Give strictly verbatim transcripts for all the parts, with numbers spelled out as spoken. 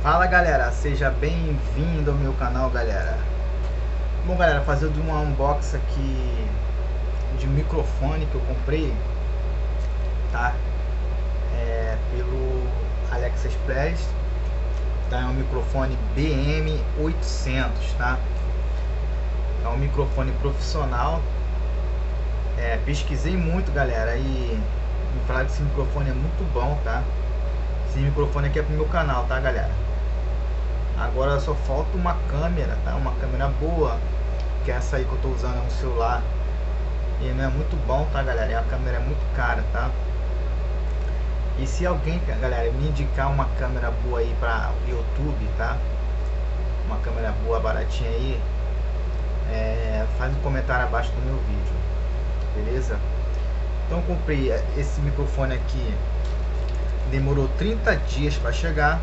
Fala galera, seja bem-vindo ao meu canal, galera. Bom galera, fazendo uma unboxing aqui de microfone que eu comprei, tá? É, pelo AliExpress, tá? É um microfone B M oitocentos, tá? É um microfone profissional. É, pesquisei muito, galera, e me falaram que esse microfone é muito bom, tá? Esse microfone aqui é pro meu canal, tá, galera? Agora só falta uma câmera, tá? Uma câmera boa, que essa aí que eu tô usando é um celular e não é muito bom, tá, galera? E a câmera é muito cara, tá? E se alguém, galera, me indicar uma câmera boa aí para YouTube, tá? Uma câmera boa, baratinha aí, é, faz um comentário abaixo do meu vídeo, beleza? Então eu comprei esse microfone aqui, demorou trinta dias para chegar.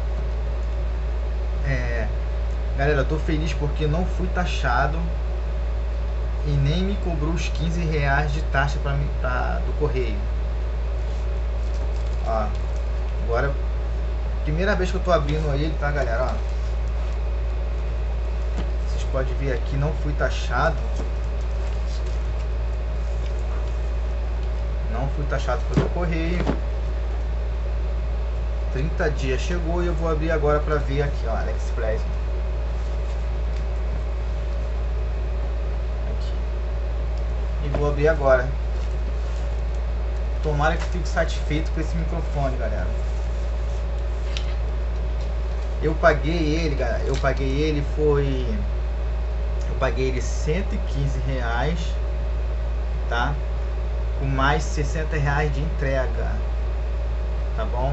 É, galera, eu tô feliz porque não fui taxado e nem me cobrou os quinze reais de taxa pra, pra, do correio. Ó, agora, primeira vez que eu tô abrindo ele, tá, galera? Ó, vocês podem ver aqui, não fui taxado. Não fui taxado pelo correio. trinta dias chegou e eu vou abrir agora pra ver aqui, ó, AliExpress. E vou abrir agora. Tomara que fique satisfeito com esse microfone, galera. Eu paguei ele, galera. Eu paguei ele foi... Eu paguei ele cento e quinze reais, tá? Com mais sessenta reais de entrega, tá bom?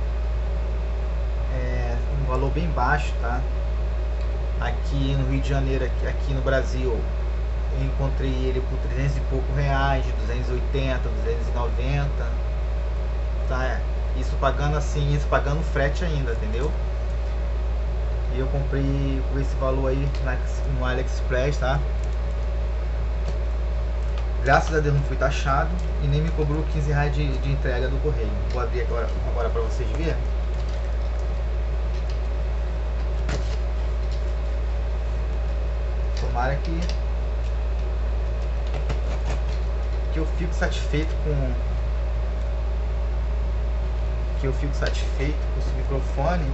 É um valor bem baixo, tá? Aqui no Rio de Janeiro, aqui, aqui no Brasil, eu encontrei ele por trezentos e pouco reais, duzentos e oitenta, duzentos e noventa, tá? Isso pagando assim, isso pagando frete ainda, entendeu? E eu comprei por esse valor aí no AliExpress, tá? Graças a Deus não fui taxado e nem me cobrou quinze reais de, de entrega do correio. Vou abrir agora, agora para vocês verem. Tomara que que eu fico satisfeito com que eu fico satisfeito com esse microfone.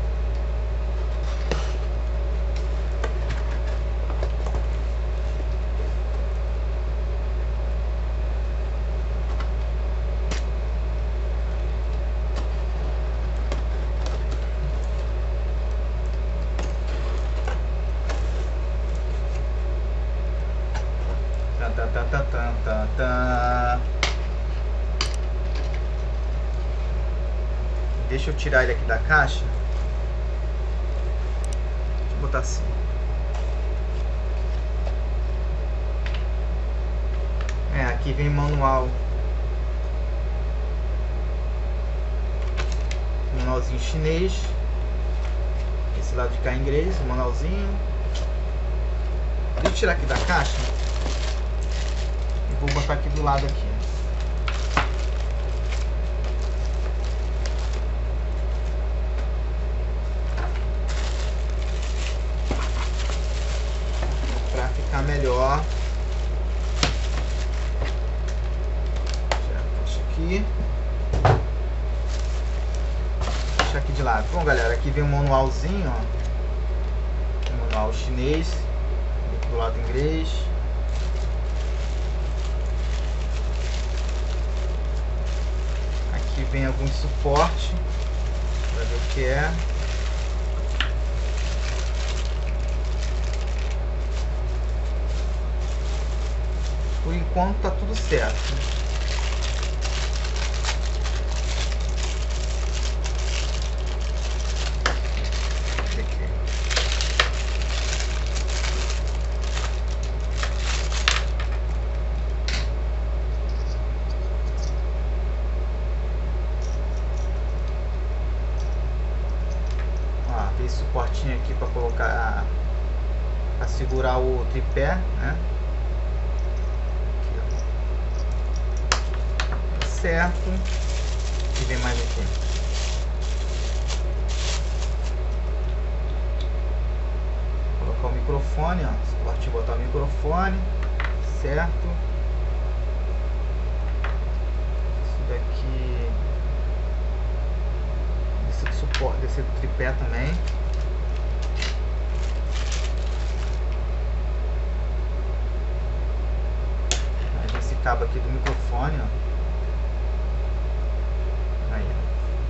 Tá, tá, tá, tá, tá, tá, tá. Deixa eu tirar ele aqui da caixa. Deixa eu botar assim. É, aqui vem manual. Manualzinho chinês. Esse lado de cá em inglês, o manualzinho. Deixa eu tirar aqui da caixa. E vou botar aqui do lado aqui. Pra ficar melhor. Tirar a caixa aqui. Deixa aqui de lado. Bom, galera, aqui vem um manualzinho, ó. Um manual chinês. Aqui do lado inglês. Aqui vem algum suporte para ver o que é. Por enquanto tá tudo certo. Tem esse suportinho aqui para colocar, para segurar o tripé, né? Aqui, ó. Certo. E vem mais aqui. microfone, ó. Suporte de botar o microfone, certo? Isso daqui, desse suporte, desse tripé também. Aí esse cabo aqui do microfone, ó. Aí, ó.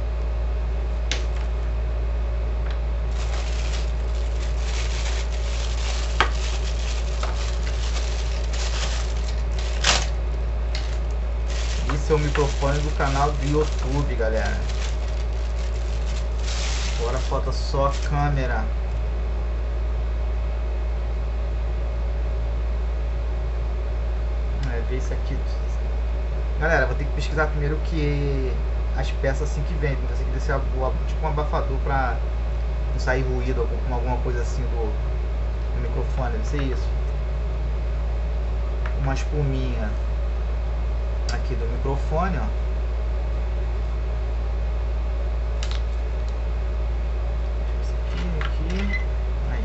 Esse é o microfone do canal do YouTube, galera. Agora falta só a câmera. É, ver isso aqui. Galera, vou ter que pesquisar primeiro o que as peças assim que vem. Tem que descer tipo um abafador pra não sair ruído com alguma coisa assim do, do microfone. Deve ser isso. Uma espuminha aqui do microfone, ó. Aqui, aqui. Aí.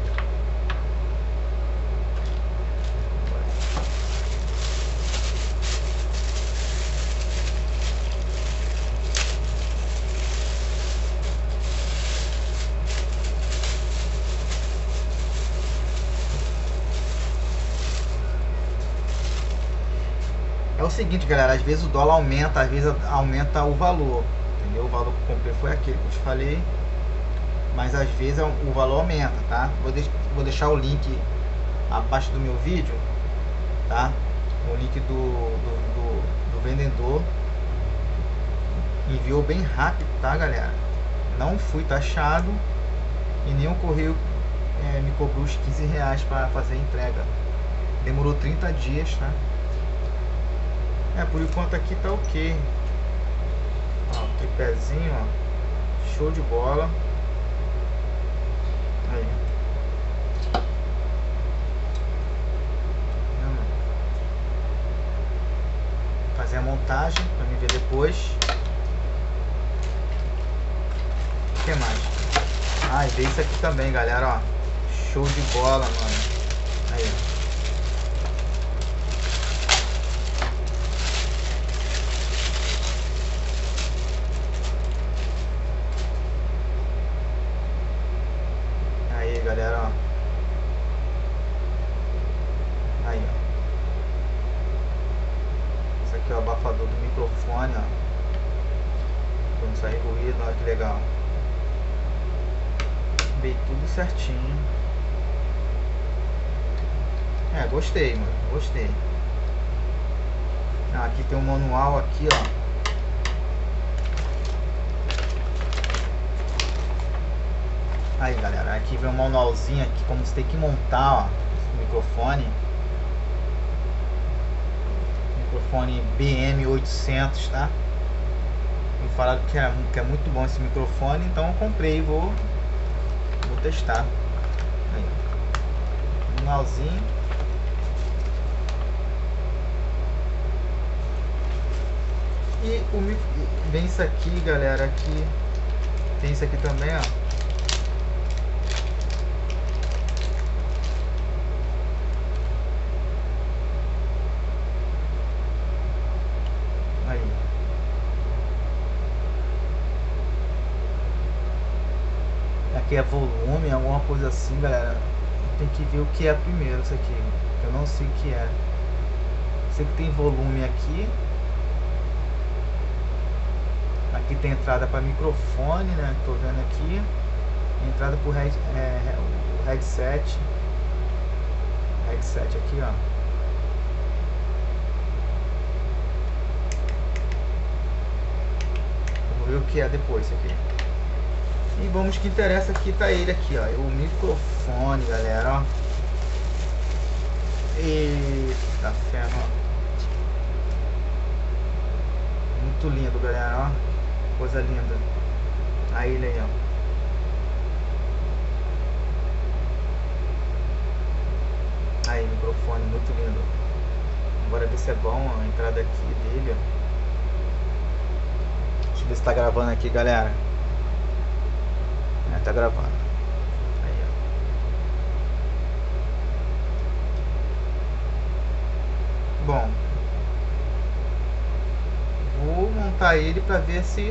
É o seguinte, galera, às vezes o dólar aumenta, às vezes aumenta o valor, entendeu? O valor que eu comprei foi aquele que eu te falei, mas às vezes o valor aumenta, tá? Vou, de vou deixar o link abaixo do meu vídeo, tá? O link do, do, do, do vendedor. Enviou bem rápido, tá, galera? Não fui taxado e nem o correio é, me cobrou os quinze reais para fazer a entrega. Demorou trinta dias, tá? É, por enquanto aqui tá ok. Ó, tripézinho, ó. Show de bola. Aí. Fazer a montagem pra me ver depois. O que mais? Ah, e ver isso aqui também, galera, ó. Show de bola, mano. Aí, ó. Galera, ó. Aí, ó. Esse aqui é o abafador do microfone, ó. Pra não sair ruído, olha que legal. Veio tudo certinho. É, gostei, mano. Gostei. Ah, aqui tem um manual aqui, ó. Aí, galera, aqui vem um manualzinho aqui como você tem que montar, ó, o microfone. Microfone B M oitocentos, tá? Me falaram que é, que é muito bom esse microfone, então eu comprei e vou, vou testar. Aí, manualzinho. E o micro, vem isso aqui, galera, aqui tem isso aqui também, ó. Aqui é volume, alguma coisa assim, galera. Tem que ver o que é primeiro isso aqui. Eu não sei o que é. Sei que tem volume aqui. Aqui tem entrada para microfone, né? Tô vendo aqui. Entrada para head, é, o headset. Headset aqui, ó. Vamos ver o que é depois isso aqui. E vamos que interessa aqui, tá ele aqui, ó. O microfone, galera, ó. Eita ferro, ó. Muito lindo, galera, ó. Coisa linda. Aí ele aí, ó. Aí, microfone, muito lindo. Bora ver se é bom a entrada aqui dele, ó. Deixa eu ver se tá gravando aqui, galera. É, tá gravando. Aí, Bom, vou montar ele pra ver se,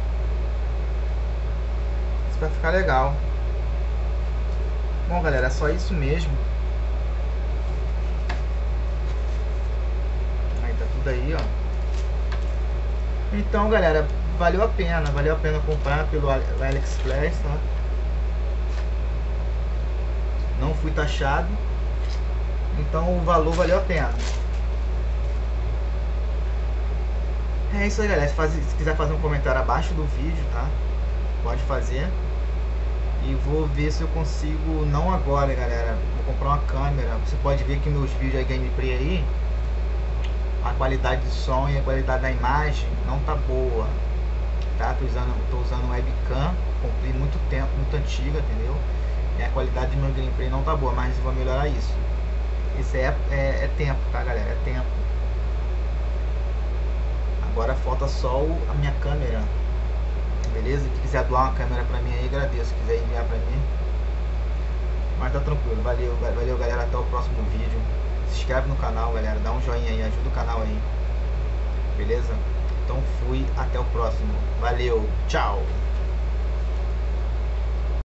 se vai ficar legal. Bom, galera, é só isso mesmo. Aí tá tudo aí, ó. Então, galera, valeu a pena, valeu a pena comprar pelo AliExpress, tá? Não fui taxado, então o valor valeu a pena. É isso aí, galera. Se, faz, se quiser fazer um comentário abaixo do vídeo, tá? Pode fazer. E vou ver se eu consigo, não agora, galera. Vou comprar uma câmera. Você pode ver que meus vídeos aí, gameplay aí, a qualidade de som e a qualidade da imagem não tá boa, tá? Tô usando, tô usando webcam, comprei muito tempo, muito antiga, entendeu? E a qualidade do meu gameplay não tá boa, mas eu vou melhorar isso. Isso é, é, é tempo, tá, galera? É tempo. Agora falta só o, a minha câmera, beleza? Se quiser doar uma câmera pra mim aí, agradeço. Se quiser enviar pra mim, mas tá tranquilo. Valeu, valeu, galera. Até o próximo vídeo. Se inscreve no canal, galera. Dá um joinha aí, ajuda o canal aí. Beleza? Então fui, até o próximo. Valeu, tchau!